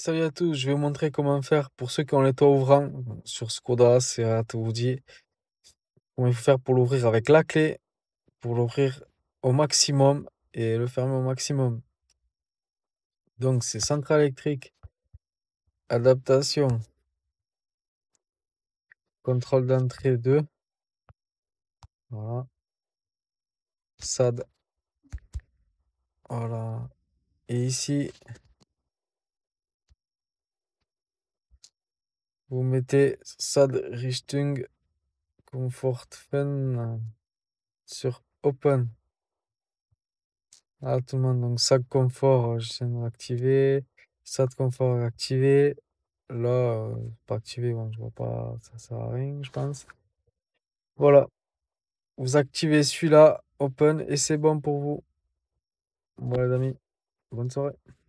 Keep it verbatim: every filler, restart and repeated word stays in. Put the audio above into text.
Salut à tous, je vais vous montrer comment faire pour ceux qui ont les toits ouvrants sur Skoda, Seat, Audi. Comment il faut faire pour l'ouvrir avec la clé, pour l'ouvrir au maximum et le fermer au maximum. Donc c'est centrale électrique, adaptation, contrôle d'entrée deux, voilà, S A D, voilà. Et ici, vous mettez S A D Richtung Komfortfen sur Open. Ah, tout le monde, donc sac confort, j'essaie de l'activer. Sac confort activé. Là, euh, pas activé, bon, je vois pas, ça sert à rien, je pense. Voilà, vous activez celui-là, open, et c'est bon pour vous. Voilà, les amis, bonne soirée.